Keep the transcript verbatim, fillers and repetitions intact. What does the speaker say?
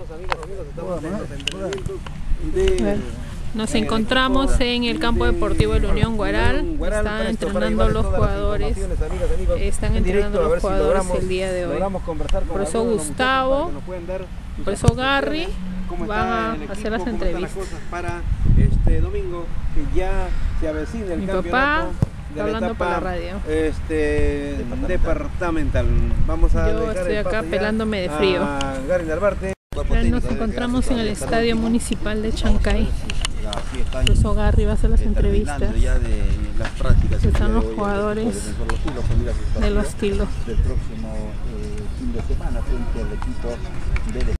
Nos encontramos en el campo deportivo de la Unión Guaral. Están entrenando los jugadores. Están entrenando los jugadores el día de hoy. Por eso Gustavo, por eso Garry van a hacer las entrevistas. Para este domingo que ya se avecina el Mi campeonato papá de está hablando por la radio. Este, departamental. Vamos a Yo estoy acá pelándome de frío. Garry Narvarte. Nos encontramos en el estadio municipal de Chancay. Por eso Garry va a hacer las entrevistas. Están los jugadores de los Tilos. Del próximo eh, fin de semana frente al equipo del